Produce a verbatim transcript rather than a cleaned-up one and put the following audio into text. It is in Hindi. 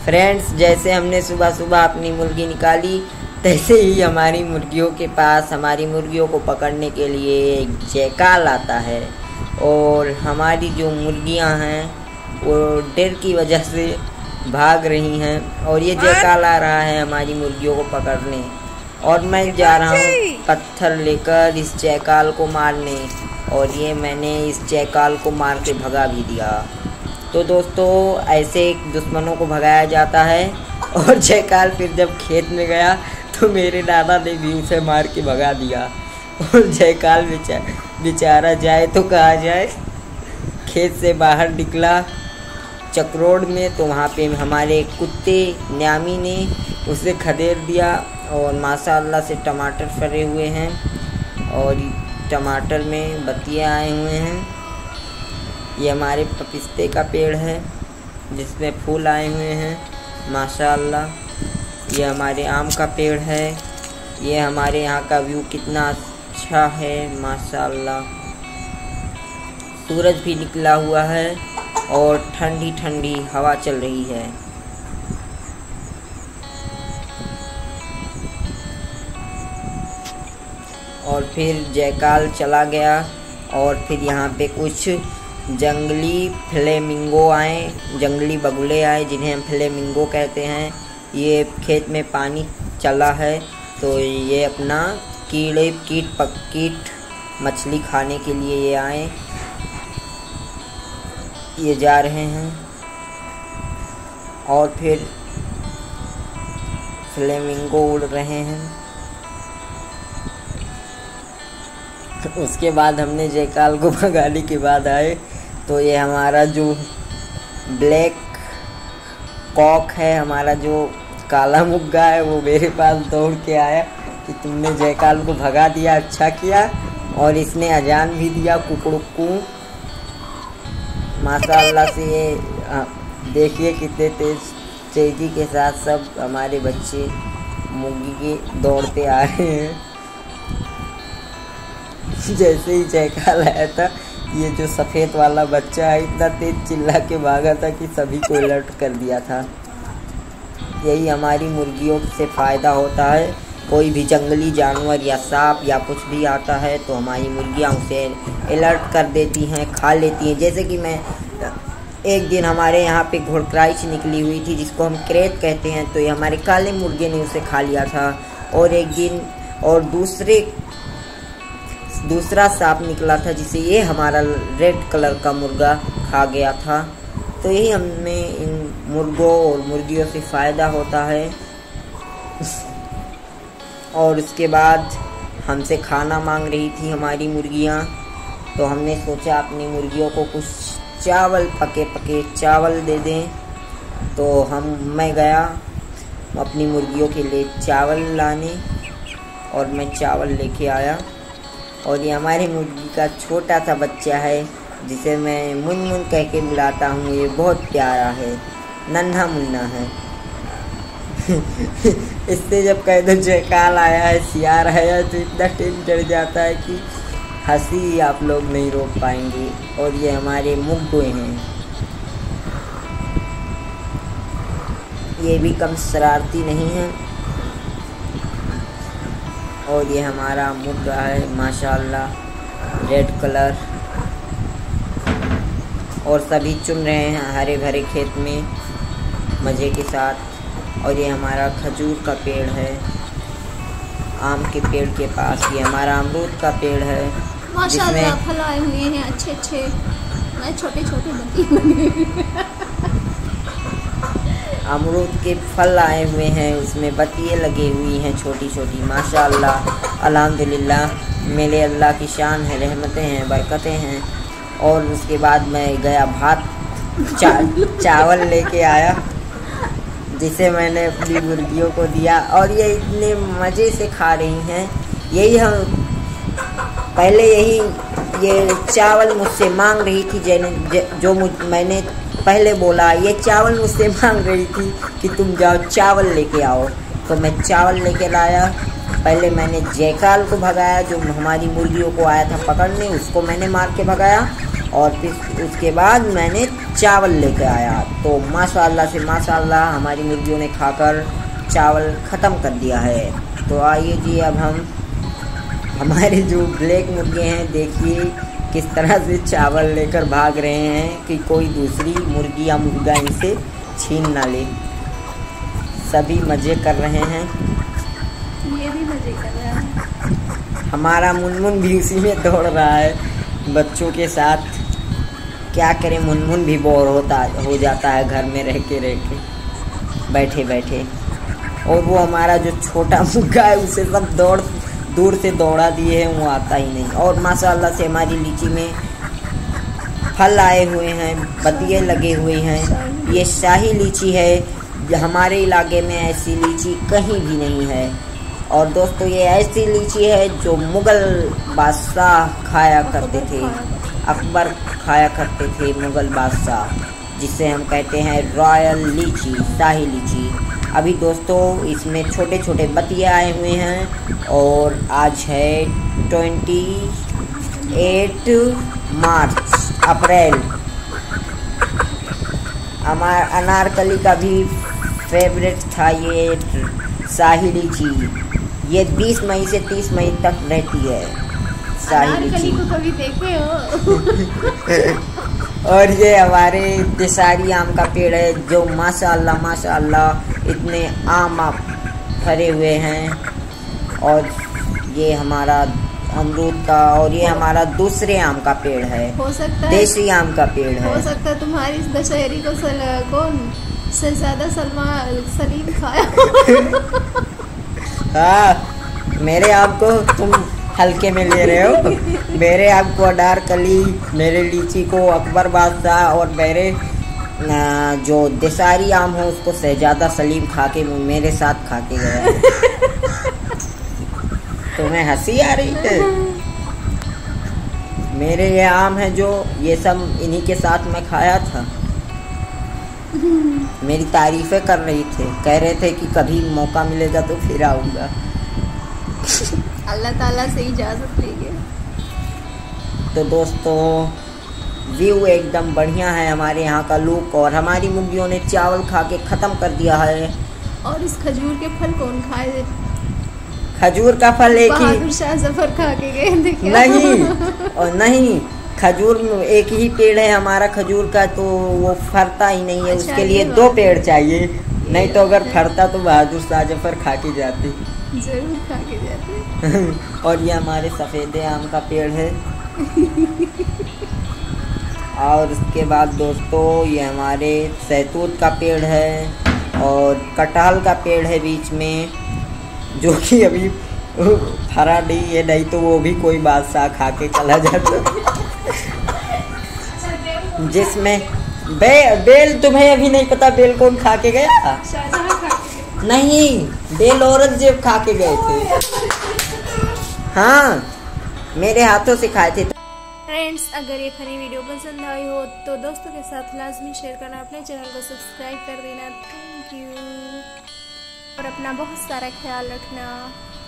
फ्रेंड्स, जैसे हमने सुबह सुबह अपनी मुर्गी निकाली, तैसे ही हमारी मुर्गियों के पास हमारी मुर्गियों को पकड़ने के लिए एक जयकाल आता है। और हमारी जो मुर्गियां हैं वो डर की वजह से भाग रही हैं और ये जयकाल आ रहा है हमारी मुर्गियों को पकड़ने। और मैं जा रहा हूँ पत्थर लेकर इस जयकाल को मारने, और ये मैंने इस जयकाल को मार के भगा भी दिया। तो दोस्तों, ऐसे दुश्मनों को भगाया जाता है। और जयकाल फिर जब खेत में गया तो मेरे दादा ने भी उसे मार के भगा दिया। और जयकाल बेचारा बेचारा जाए तो कहा जाए। खेत से बाहर निकला चक्रोड में, तो वहाँ पे हमारे कुत्ते न्यामी ने उसे खदेड़ दिया। और माशाअल्लाह से टमाटर फरे हुए हैं और टमाटर में बतिये आए हुए हैं। ये हमारे पपिस्ते का पेड़ है जिसमें फूल आए हुए हैं माशाअल्लाह। ये हमारे आम का पेड़ है। ये हमारे यहाँ का व्यू कितना अच्छा है माशाअल्लाह। सूरज भी निकला हुआ है और ठंडी ठंडी हवा चल रही है। और फिर जयकाल चला गया और फिर यहाँ पे कुछ जंगली फ्लेमिंगो आए, जंगली बगुले आए जिन्हें हम फ्लेमिंगो कहते हैं। ये खेत में पानी चला है तो ये अपना कीड़े कीट पक कीट मछली खाने के लिए ये आए। ये जा रहे हैं और फिर फ्लेमिंगो उड़ रहे हैं। उसके बाद हमने जयकाल को भगाने के बाद आए तो ये हमारा जो ब्लैक कॉक है, हमारा जो काला मुर्गा है, वो मेरे पास दौड़ के आया कि तुमने जयकाल को भगा दिया, अच्छा किया। और इसने अजान भी दिया कुकड़ुक्कू माशाअल्लाह से। ये देखिए कितने तेज तेजी के साथ सब हमारे बच्चे मुर्गी के दौड़ते आ रहे हैं। जैसे ही जयकाल आया था, ये जो सफ़ेद वाला बच्चा है इतना तेज चिल्ला के भागा था कि सभी को अलर्ट कर दिया था। यही हमारी मुर्गियों से फ़ायदा होता है। कोई भी जंगली जानवर या सांप या कुछ भी आता है तो हमारी मुर्गियाँ उसे अलर्ट कर देती हैं, खा लेती हैं। जैसे कि मैं एक दिन हमारे यहाँ पे घोड़क्राइच निकली हुई थी जिसको हम क्रेत कहते हैं, तो ये हमारे काले मुर्गे ने उसे खा लिया था। और एक दिन और दूसरे दूसरा सांप निकला था जिसे ये हमारा रेड कलर का मुर्गा खा गया था। तो यही हमें इन मुर्गों और मुर्गियों से फ़ायदा होता है। और उसके बाद हमसे खाना मांग रही थी हमारी मुर्गियाँ, तो हमने सोचा अपनी मुर्गियों को कुछ चावल, पके पके चावल दे दें। तो हम मैं गया अपनी मुर्गियों के लिए चावल लाने और मैं चावल लेके आया। और ये हमारी मुर्गी का छोटा सा बच्चा है जिसे मैं मुन मुन कह के बुलाता हूँ। ये बहुत प्यारा है, नन्हा मुन्ना है। इससे जब कह दो जयकाल आया है, सियार आया है, तो इतना टेम डर जाता है कि हंसी आप लोग नहीं रोक पाएंगे। और ये हमारे मुर्गे हैं, ये भी कम शरारती नहीं है। और ये हमारा मुर्गा है माशाअल्लाह, रेड कलर। और सभी चुन रहे हैं हरे भरे खेत में मज़े के साथ। और ये हमारा खजूर का पेड़ है आम के पेड़ के पास। ये हमारा अमरूद का पेड़ है माशाअल्लाह, फल आए हुए हैं अच्छे अच्छे, छोटे छोटे बत्ती अमरूद के फल आए हुए हैं, उसमें बत्तियाँ लगी हुई हैं छोटी छोटी माशाअल्लाह। अल्हम्दुलिल्लाह, मेरे अल्लाह की शान है, रहमतें हैं, बरकतें हैं। और उसके बाद मैं गया भात चा, चावल लेके आया जिसे मैंने अपनी मुर्गियों को दिया। और ये इतने मज़े से खा रही हैं। यही हम पहले यही ये चावल मुझसे मांग रही थी, जैने जो मुझ मैंने पहले बोला, ये चावल मुझसे मांग रही थी कि तुम जाओ चावल लेके आओ। तो मैं चावल लेके लाया। पहले मैंने जयकाल को भगाया जो हमारी मुर्गियों को आया था पकड़ने, उसको मैंने मार के भगाया। और फिर उसके बाद मैंने चावल लेकर आया। तो माशाल्लाह से माशाल्लाह हमारी मुर्गियों ने खाकर चावल ख़त्म कर दिया है। तो आइए जी, अब हम हमारे जो ब्लैक मुर्गे हैं देखिए किस तरह से चावल लेकर भाग रहे हैं कि कोई दूसरी मुर्गी या मुर्गा इनसे छीन ना ले। सभी मज़े कर रहे हैं, ये भी मज़े कर रहा है। हमारा मुनमुन भी उसी में दौड़ रहा है बच्चों के साथ। क्या करें, मुनमुन भी बोर होता हो जाता है घर में रह के रह के बैठे बैठे। और वो हमारा जो छोटा मुर्गा है उसे सब दौड़ दूर से दौड़ा दिए हैं, वो आता ही नहीं। और माशाल्लाह से हमारी लीची में फल आए हुए हैं, बतिये लगे हुए हैं। ये शाही लीची है, हमारे इलाके में ऐसी लीची कहीं भी नहीं है। और दोस्तों ये ऐसी लीची है जो मुग़ल बादशाह खाया करते थे, अकबर खाया करते थे मुग़ल बादशाह, जिसे हम कहते हैं रॉयल लीची, शाही लीची। अभी दोस्तों इसमें छोटे छोटे बतिये आए हुए हैं और आज है ट्वेंटी एट मार्च अप्रैल। हमारा अनारकली का भी फेवरेट था ये शाही लीची। ये बीस मई से तीस मई तक रहती है शाही लीची। को कभी देखे हो? और ये हमारे देसारी आम का पेड़ है जो माशाल्लाह माशाल्लाह इतने आम आप भरे हुए हैं। और ये हमारा अमरूद का, और ये हमारा दूसरे आम का पेड़ है, हो सकता है देसी आम का पेड़ है। हो सकता है तुम्हारी इस दशहरी को सल, कौन शहजादा सलमान सलीम खाया। हाँ, मेरे आम को तुम हल्के में ले रहे हो। मेरे आम को अनारकली, मेरे लीची को अकबर बादशाह, और मेरे जो देसारी आम है उसको शहजादा सलीम खा के मेरे साथ खा के गया। तुम्हें हंसी आ रही है? मेरे ये आम है जो ये सब इन्हीं के साथ मैं खाया था। मेरी तारीफें कर रही थे, कह रहे थे कि कभी मौका मिलेगा तो फिर आऊँगा। अल्लाह ताला से इजाज़त लेंगे। तो दोस्तों व्यू एकदम बढ़िया है हमारे यहाँ का लुक, और हमारी मुर्गियों ने चावल खा के ख़त्म कर दिया है। और इस खजूर के फल कौन खाए? खजूर का फल एक ही बहादुर शाह जफर खा के गए थे क्या? नहीं, और नहीं, खजूर एक ही पेड़ है हमारा खजूर का, तो वो फरता ही नहीं है। अच्छा, उसके लिए दो पेड़ चाहिए, नहीं तो अगर फरता तो बहादुर शाह जफर खा के जाते। जरूर खा के जाते। और ये हमारे सफ़ेद आम का पेड़ है। और उसके बाद दोस्तों ये हमारे सैतूत का पेड़ है, और कटहल का पेड़ है बीच में, जो कि अभी फरा नहीं है, नहीं तो वो भी कोई बादशाह खा के चला जाता। जिसमें बे, बेल तुम्हें अभी नहीं पता बेल कौन खा के गया? नहीं, बेल औरंगजेब खा के गए थे। हाँ, मेरे हाथों से खाए थे। फ्रेंड्स, अगर ये फनी वीडियो पसंद आई हो तो दोस्तों के साथ लाजमी शेयर करना, अपने चैनल को सब्सक्राइब कर देना। थैंक यू, और अपना बहुत सारा ख्याल रखना।